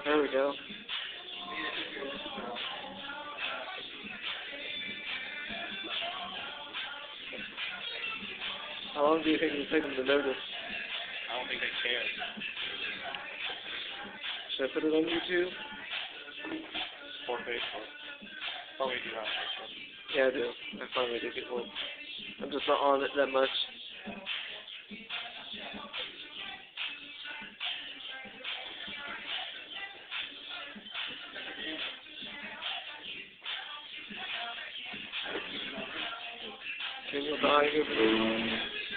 There we go. How long do you think it will take them to notice? I don't think they can. Should I put it on YouTube? Or Facebook. Probably do that on Facebook. Yeah, I do. I finally do get one. I'm just not on it that much. Daniel dying over there.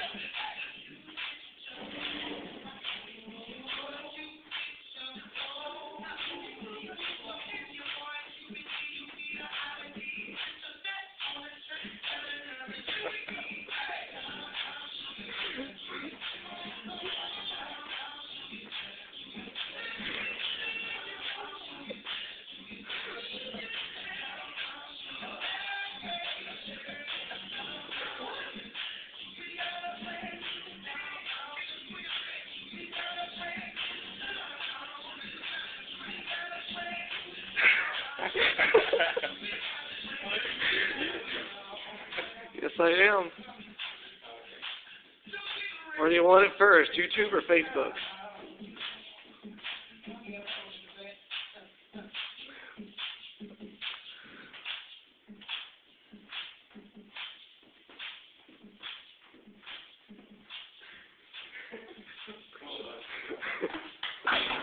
Yes, I am. Where do you want it first, YouTube or Facebook?